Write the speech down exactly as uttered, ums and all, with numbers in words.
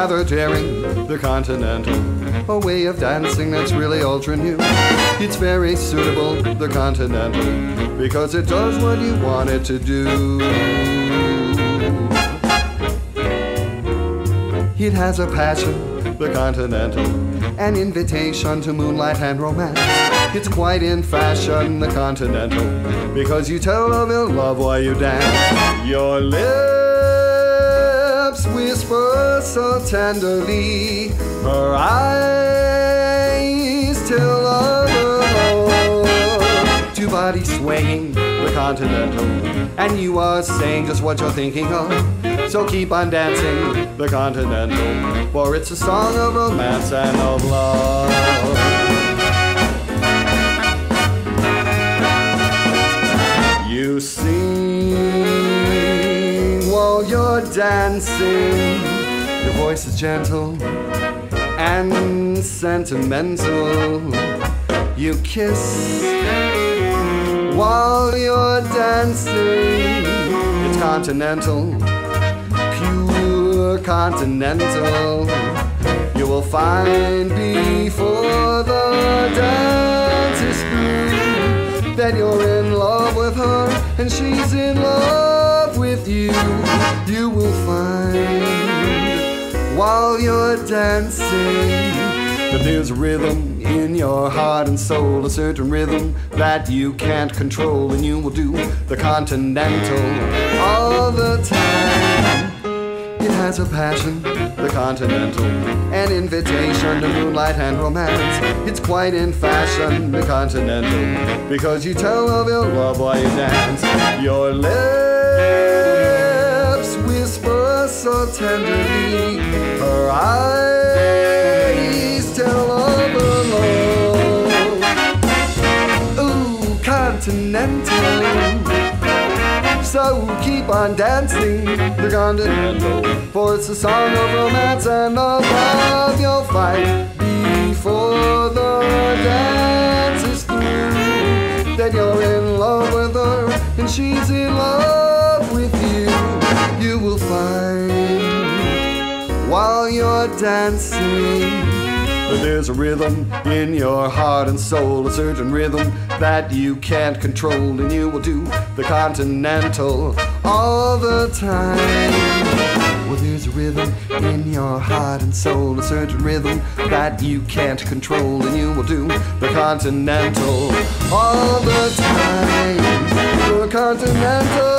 rather daring, the Continental, a way of dancing that's really ultra new. It's very suitable, the Continental, because it does what you want it to do. It has a passion, the Continental, an invitation to moonlight and romance. It's quite in fashion, the Continental, because you tell of your love while you dance. Your lips whisper so tenderly, her eyes tell of love. Two bodies swaying, the Continental, and you are saying just what you're thinking of. So keep on dancing, the Continental, for it's a song of romance and of love. You sing while you're dancing. Your voice is gentle and sentimental. You kiss while you're dancing. It's continental, pure continental. You will find before the dance is through that you're in love with her and she's in love with you. You will find while you're dancing that there's rhythm in your heart and soul, a certain rhythm that you can't control, and you will do the Continental all the time. It has a passion, the Continental, an invitation to moonlight and romance. It's quite in fashion, the Continental, because you tell of your love while you dance. Your lips whisper so tenderly, her eyes tell of her love. Ooh, Continental. So keep on dancing, the Continental, for it's a song of romance and of love. You'll find before the dance is through that you're in love with her and she's in love with you. You will find while you're dancing that there's a rhythm in your heart and soul, a certain rhythm that you can't control, and you will do the Continental all the time. Well, there's a rhythm in your heart and soul, a certain rhythm that you can't control, and you will do the Continental all the time. The Continental.